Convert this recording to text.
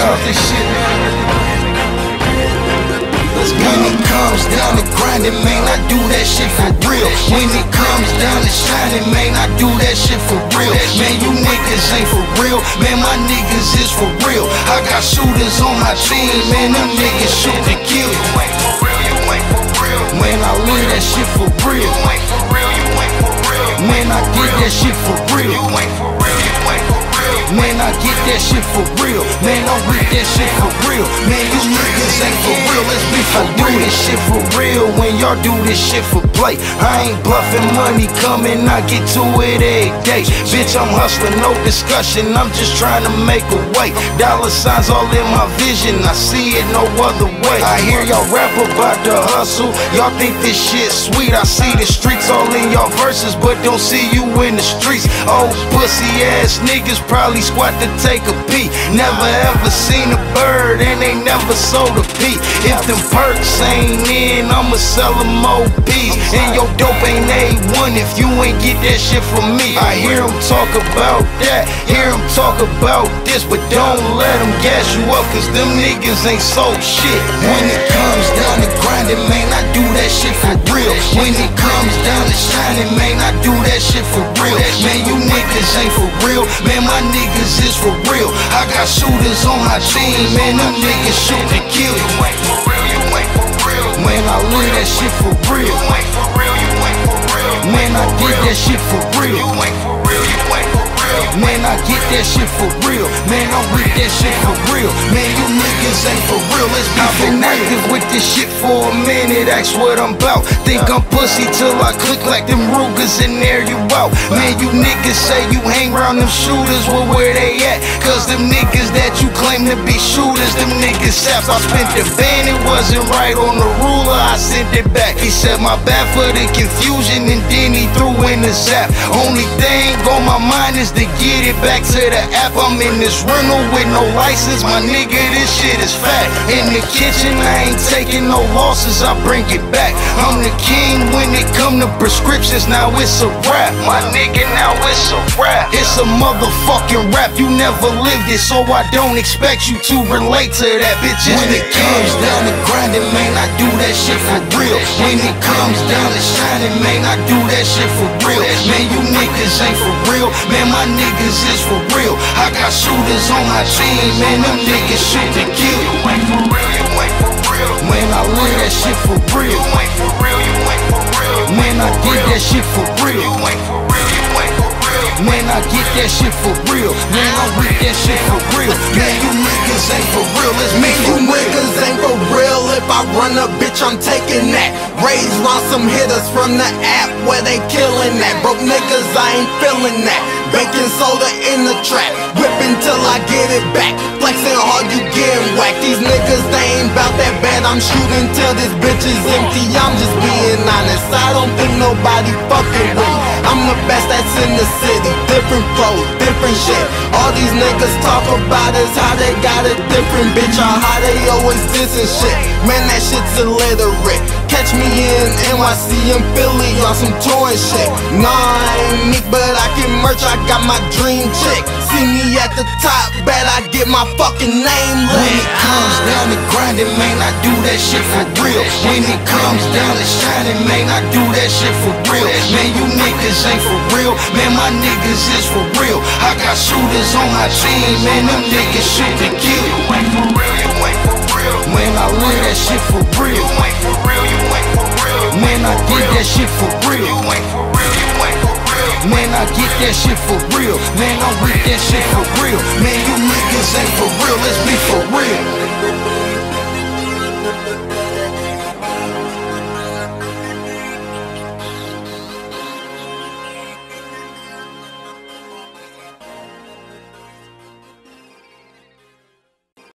with this shit, man. When it comes down to grinding, man, I do that shit for real. When it comes down to shining, man, I do that shit for real. Man, you niggas ain't for real. Man, my niggas is for real. I got shooters on my team, man, them niggas shoot to kill. You ain't for real, you ain't for real. Man, I live that shit for real. You ain't for real, you ain't for real. Man, I get that shit for real. You ain't for real, you ain't for real. Man, I get that shit for real. Man, I read that shit for real. Man, you niggas ain't for real. Let's be for real. I do this shit for real when y'all do this shit for play. I ain't bluffing, money coming, I get to it every day. Bitch, I'm hustling, no discussion, I'm just trying to make a way. Dollar signs all in my vision, I see it no other way. I hear y'all rap about the hustle, y'all think this shit sweet. I see the streets all in y'all verses, but don't see you in the streets. Old pussy ass niggas probably squat to take a peek. Never ever seen a bird and they never sold a pea. If them perks ain't in, I'ma sell them OPs. And your dope ain't A1 if you ain't get that shit from me. I hear them talk about that, hear them talk about this, but don't let them gas you up, cause them niggas ain't sold shit. When it comes down to grinding, man, I do that shit for real. When it comes down to shining, man, I do that shit for real. Man, you niggas ain't for real. Man, my niggas is for real. I got shooters on my team, man, them niggas shoot to kill. You ain't for real, you ain't for real. Man, I live that shit for real. You ain't for real, you ain't for real. Man, I did that shit for real. You ain't for real, you ain't for real. Man, I get that shit for real. Man, I read that shit for real. Man, you niggas ain't for real. Let's be I've been active with this shit for a minute, that's what I'm about. Think I'm pussy till I click like them Rugers and there you out. Man, you niggas say you hang around them shooters, well where they at? Cause them niggas that you claim to be shooters, them niggas saps. I spent the band, it wasn't right on the ruler, I sent it back. He said my bad for the confusion and then he threw in the zap. Only thing on my mind is to get it back to the app. I'm in this rental with no license, my nigga, this shit is fat. In the kitchen, I ain't taking no losses, I bring it back. I'm the king when it come to prescriptions, now it's a rap. My nigga, now it's a rap. It's a motherfucking rap, you never lived it, so I don't expect you to relate to that, bitch. When it comes down to grinding, man, I do that shit for real. When it comes down to shining, man, I do that shit for real. Man, you niggas ain't for real. Man, my niggas is for real. I got shooters on my team, man, them niggas shoot to kill. You ain't for real, you ain't for real. Man, I live that shit for real. You ain't for real, you ain't for real. Man, I did that shit for real. You ain't for real, you ain't for real. Man, I get that shit for real. Man, I read that shit for real. Man, you niggas ain't for real. Let's Man, you niggas ain't for real. If I run a bitch, I'm taking that. Raise round some hitters from the app where they killing that. Broke niggas, I ain't feeling that. Baking soda in the trap, whipping till I get it back. Flexing hard, you getting whacked. These niggas, they ain't bout that bad. I'm shooting till this bitch is empty. I'm just being honest, I don't think nobody fucking with me. I'm the best that's in the city. Different flows, different shit. All these niggas talk about is how they got a different bitch, or how they always dissing shit. Man, that shit's illiterate. Catch me in NYC and Philly on some touring shit. Nah, I ain't meek, but I can merch. I got my dream chick. See me at the top, bet I get my fucking name lit. When it comes down to grinding, man, I do that shit for real. When it comes down to shining, man, I do that shit for real. Man, you niggas ain't for real. Man, my niggas is for real. I got shooters on my team, man, them niggas shoot to kill. You ain't for real, you ain't for real. Man, I live that shit for real. You ain't for real, you ain't for real. Man, I did that shit for real. You ain't for real, you ain't for real. Man, I get that shit for real. Man, I read that shit for real. Man, you niggas ain't for real. Let's be for real.